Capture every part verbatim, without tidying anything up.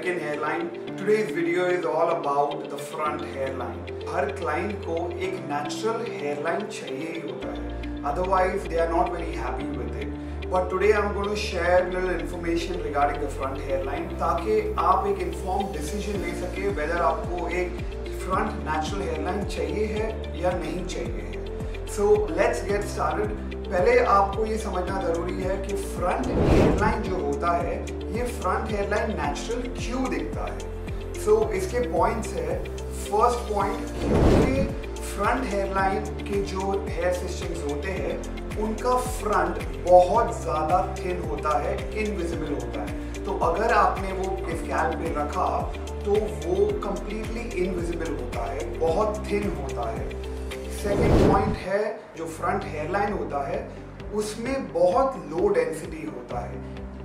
American hairline. Today's video is all about the front hairline. Her client को एक natural hairline चाहिए ही होता है. Otherwise, they are not very happy with it. But today I'm going to share a little information regarding the front hairline ताकि आप एक informed decision ले सके whether आपको एक front natural hairline चाहिए है या नहीं चाहिए है. So let's get started. पहले आपको ये समझना ज़रूरी है कि फ्रंट हेयरलाइन जो होता है ये फ्रंट हेयरलाइन नेचुरल क्यों दिखता है. सो so, इसके पॉइंट्स है. फर्स्ट पॉइंट, क्योंकि फ्रंट हेयरलाइन के जो हेयर सिस्टम्स होते हैं उनका फ्रंट बहुत ज़्यादा थिन होता है, इनविजिबल होता है. तो अगर आपने वो स्कैल्प पे रखा तो वो कंप्लीटली इनविजिबल होता है, बहुत थिन होता है. सेकेंड पॉइंट है, जो फ्रंट हेयरलाइन होता है उसमें बहुत लो डेंसिटी होता है.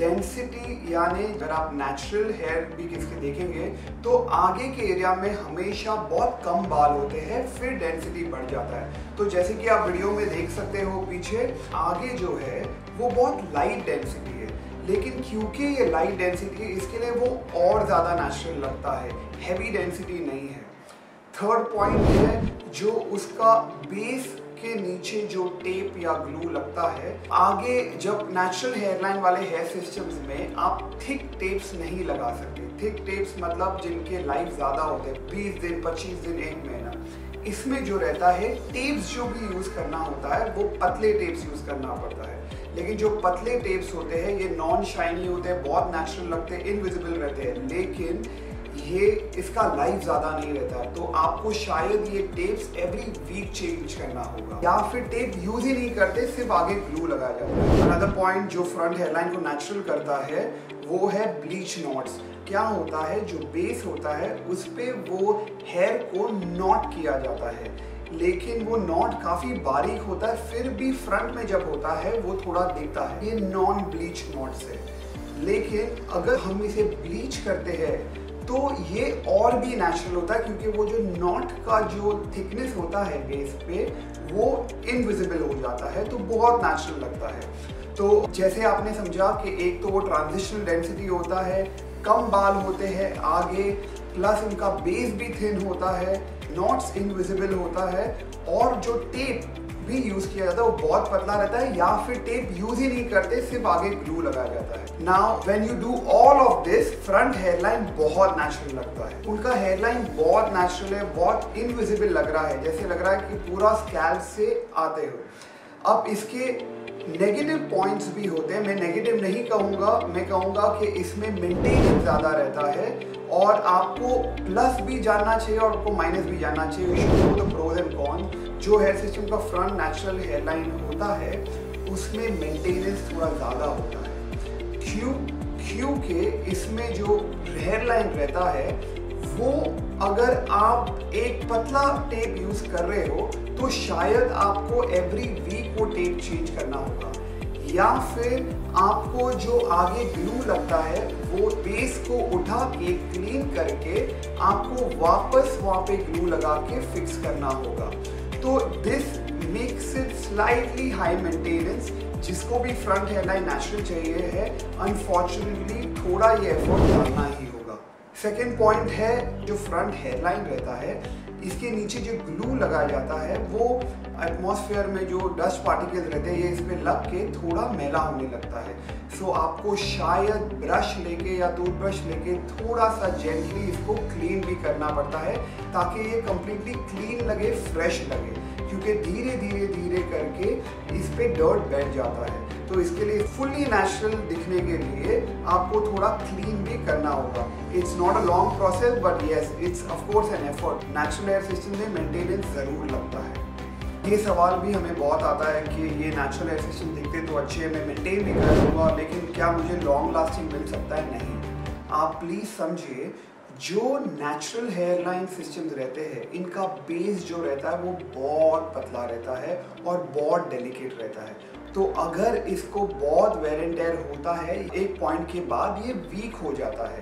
डेंसिटी यानी अगर आप नेचुरल हेयर भी किसके देखेंगे तो आगे के एरिया में हमेशा बहुत कम बाल होते हैं, फिर डेंसिटी बढ़ जाता है. तो जैसे कि आप वीडियो में देख सकते हो पीछे आगे जो है वो बहुत लाइट डेंसिटी है, लेकिन क्योंकि ये लाइट डेंसिटी है इसके लिए वो और ज़्यादा नेचुरल लगता है, हैवी डेंसिटी नहीं है. थर्ड पॉइंट है, जो उसका बेस के नीचे जो टेप या ग्लू लगता है. आगे जब नेचुरल हेयरलाइन वाले हेयर सिस्टम्स में आप थिक टेप्स नहीं लगा सकते. थिक टेप्स मतलब जिनके लाइफ ज़्यादा होते हैं, बीस दिन, पच्चीस दिन, एक महीना. इसमें जो रहता है टेप्स जो भी यूज़ करना होता है वो पतले टेप्स यूज़ करना पड़ता है. लेकिन जो पतले टेप्स होते हैं ये नॉन शाइनी होते हैं, बहुत नेचुरल लगते हैं, इनविजिबल रहते हैं, लेकिन ये इसका लाइफ ज़्यादा नहीं रहता है. तो आपको शायद ये टेप्स एवरी वीक चेंज करना होगा, या फिर टेप यूज ही नहीं करते, सिर्फ आगे ग्लू लगाया जाता है. अनदर पॉइंट जो फ्रंट हेयरलाइन को नेचुरल करता है वो है ब्लीच नॉट्स. क्या होता है, जो बेस होता है उस पे वो हेयर को नॉट किया जाता है, लेकिन वो नॉट काफ़ी बारीक होता है, फिर भी फ्रंट में जब होता है वो थोड़ा दिखता है. ये नॉन ब्लीच नॉट्स है. लेकिन अगर हम इसे ब्लीच करते हैं तो ये और भी नेचुरल होता है, क्योंकि वो जो नॉट का जो थिकनेस होता है बेस पे वो इनविजिबल हो जाता है, तो बहुत नेचुरल लगता है. तो जैसे आपने समझा कि एक तो वो ट्रांजिशनल डेंसिटी होता है, कम बाल होते हैं आगे, प्लस उनका बेस भी थिन होता है, नॉट्स इनविजिबल होता है, और जो टेप भी यूज किया जाता है वो बहुत पतला रहता है, या फिर टेप यूज ही नहीं करते, सिर्फ आगे ग्लू लगाया जाता है. Now when you do all of this, front hairline बहुत नेचुरल लगता है. उनका हेयरलाइन बहुत नेचुरल है, बहुत इनविजिबल लग रहा है, जैसे लग रहा है कि पूरा स्कैल्प से आते हुए. अब इसके नेगेटिव पॉइंट्स भी होते हैं. मैं नेगेटिव नहीं कहूँगा, मैं कहूँगा कि इसमें मेंटेनेंस ज़्यादा रहता है, और आपको प्लस भी जानना चाहिए और आपको माइनस भी जानना चाहिए. You should know the pros and con. जो हेयर सिस्टम का फ्रंट नेचुरल हेयरलाइन होता है उसमें मेंटेनेंस थोड़ा ज़्यादा होता है. क्यों? क्योंकि इसमें जो हेयरलाइन रहता है वो अगर आप एक पतला टेप यूज़ कर रहे हो तो शायद आपको एवरी वीक वो टेप चेंज करना होगा, या फिर आपको जो आगे ग्लू लगता है वो बेस को उठा के क्लीन करके आपको वापस वहाँ पे ग्लू लगा के फिक्स करना होगा. तो this makes it slightly high maintenance. जिसको भी फ्रंट हेयरलाइन नेचुरल चाहिए है, अनफॉर्चुनेटली थोड़ा ये एफर्ट डालना ही होगा. सेकेंड पॉइंट है, जो फ्रंट हेयरलाइन रहता है इसके नीचे जो ग्लू लगाया जाता है वो एटमॉस्फेयर में जो डस्ट पार्टिकल्स रहते हैं ये इस पर लग के थोड़ा मैला होने लगता है. सो so, आपको शायद ब्रश लेके या टूथब्रश लेके थोड़ा सा जेंटली इसको क्लीन भी करना पड़ता है, ताकि ये कम्प्लीटली क्लीन लगे, फ्रेश लगे, क्योंकि धीरे धीरे धीरे करके इस पे डर्ट बैठ जाता है. तो इसके लिए फुली नेचुरल दिखने के लिए आपको थोड़ा क्लीन भी करना होगा. It's not a long process, but yes it's of course an effort. Natural hair system में मेंटेनेंस ज़रूर लगता है. ये सवाल भी हमें बहुत आता है कि ये नेचुरल हेयर सिस्टम दिखते तो अच्छे हैं, मैं मेंटेन भी कर लूँगा, लेकिन क्या मुझे लॉन्ग लास्टिंग मिल सकता है? नहीं. आप प्लीज़ समझिए, जो नेचुरल हेयरलाइन सिस्टम्स रहते हैं इनका बेस जो रहता है वो बहुत पतला रहता है और बहुत डेलिकेट रहता है. तो अगर इसको बहुत वेयर एंड टेयर होता है एक पॉइंट के बाद ये वीक हो जाता है,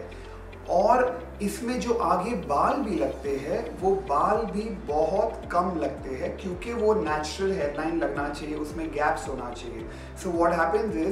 और इसमें जो आगे बाल भी लगते हैं वो बाल भी बहुत कम लगते हैं, क्योंकि वो नेचुरल हेयरलाइन लगना चाहिए, उसमें गैप्स होना चाहिए. So what happens is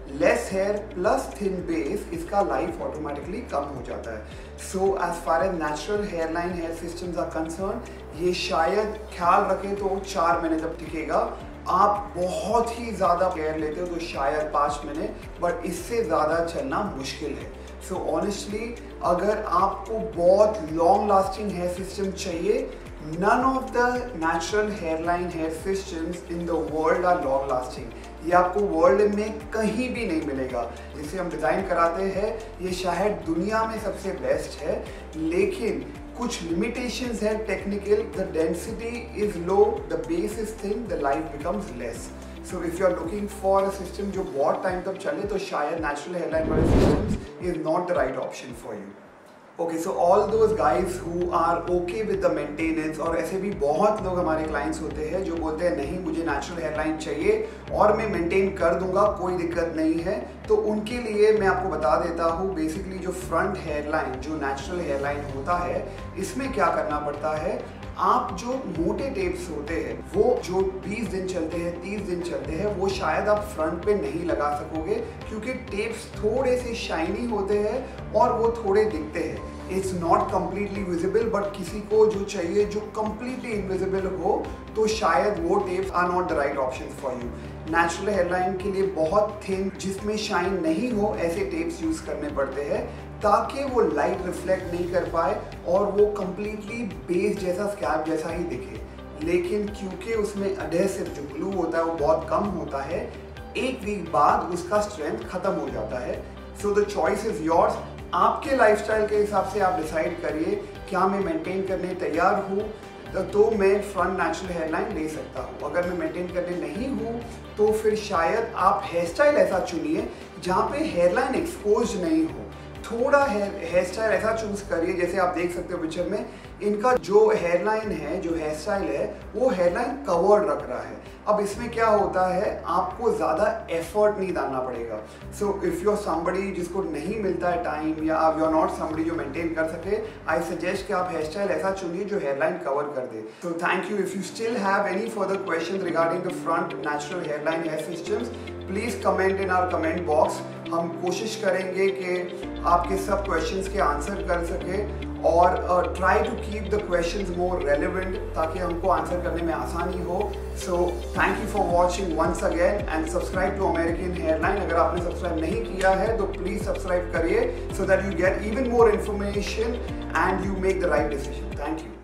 less hair plus thin base, इसका लाइफ ऑटोमेटिकली कम हो जाता है. So as far as natural hair line hair systems are concern, ये शायद ख्याल रखें तो चार महीने तक टिकेगा. आप बहुत ही ज़्यादा केयर लेते हो तो शायद पाँच महीने, बट इससे ज़्यादा चलना मुश्किल है. सो so, ऑनेस्टली अगर आपको बहुत लॉन्ग लास्टिंग हेयर सिस्टम चाहिए, none of the natural hairline hair systems in the world are long lasting. ये आपको वर्ल्ड में कहीं भी नहीं मिलेगा. जिसे हम डिज़ाइन कराते हैं ये शायद दुनिया में सबसे बेस्ट है, लेकिन कुछ लिमिटेशंस है technical. The density is low, the base is thin, the life becomes less. So if you are looking for a system जो बहुत टाइम तक चले तो शायद नेचुरल हेयरलाइन वाले systems is not the right option for you. Okay, so all those guys who are okay with the maintenance, और ऐसे भी बहुत लोग हमारे क्लाइंट्स होते हैं जो बोलते हैं नहीं मुझे नेचुरल हेयरलाइन चाहिए और मैं मेंटेन कर दूंगा, कोई दिक्कत नहीं है. तो उनके लिए मैं आपको बता देता हूँ बेसिकली जो फ्रंट हेयरलाइन जो नेचुरल हेयरलाइन होता है इसमें क्या करना पड़ता है. आप जो मोटे टेप्स होते हैं वो जो बीस दिन चलते हैं, तीस दिन चलते हैं, वो शायद आप फ्रंट पे नहीं लगा सकोगे क्योंकि टेप्स थोड़े से शाइनी होते हैं और वो थोड़े दिखते हैं. It's not completely visible, but किसी को जो चाहिए जो कम्प्लीटली इनविजिबल हो तो शायद वो tapes are not the right option for you. Natural hairline के लिए बहुत थिन जिसमें शाइन नहीं हो ऐसे टेप्स यूज करने पड़ते हैं ताकि वो लाइट रिफ्लेक्ट नहीं कर पाए और वो कम्प्लीटली बेस जैसा स्कैल्प जैसा ही दिखे. लेकिन क्योंकि उसमें एडहेसिव जो ग्लू होता है वो बहुत कम होता है, एक वीक बाद उसका स्ट्रेंथ खत्म हो जाता है. So the choice is yours. आपके लाइफस्टाइल के हिसाब से आप डिसाइड करिए क्या मैं मेंटेन करने तैयार हूँ तो मैं फ्रंट नेचुरल हेयरलाइन ले सकता हूँ. अगर मैं मेंटेन करने नहीं हूँ तो फिर शायद आप हेयर स्टाइल ऐसा चुनिए जहाँ पे हेयरलाइन एक्सपोज नहीं हो. थोड़ा हेयर हेयर स्टाइल ऐसा चूज करिए, जैसे आप देख सकते हो पिक्चर में इनका जो हेयरलाइन है जो हेयर स्टाइल है वो हेयरलाइन कवर्ड रख रहा है. अब इसमें क्या होता है आपको ज़्यादा एफर्ट नहीं डालना पड़ेगा. So if you are somebody जिसको नहीं मिलता है टाइम या आप यू आर नॉट समबडी जो मेंटेन कर सके, आई सजेस्ट कि आप हेयर स्टाइल ऐसा चुनिए जो हेयरलाइन कवर कर दे. So thank you. If you still have any further question regarding the front natural hairline hair systems, please comment in our comment box. हम कोशिश करेंगे कि आपके सब क्वेश्चंस के आंसर कर सके और try to keep the questions more relevant ताकि हमको आंसर करने में आसानी हो. So thank you for watching once again and subscribe to American hairline. अगर आपने सब्सक्राइब नहीं किया है तो प्लीज सब्सक्राइब करिए so that you get even more information and you make the right decision. Thank you.